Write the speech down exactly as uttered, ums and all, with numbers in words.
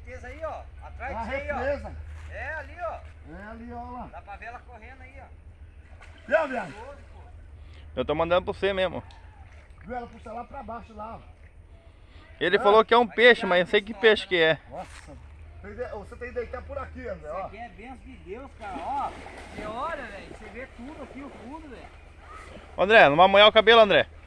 correnteza aí, ó. Atrás A de você aí, ó. represa. É, ali, ó. É ali, ó lá. Dá pra ver ela correndo aí, ó. Viu, viado? Eu tô mandando pra você mesmo. Viu, ela puxa lá pra baixo lá, ó. Ele Ah, falou que é um peixe, mas eu sei que peixe que é. Nossa. Tem de- Você tem que deitar por aqui, André, Isso ó. aqui é bênção de Deus, cara. Ó, você olha, velho. Você vê tudo aqui, o fundo, velho. André, não vai molhar o cabelo, André?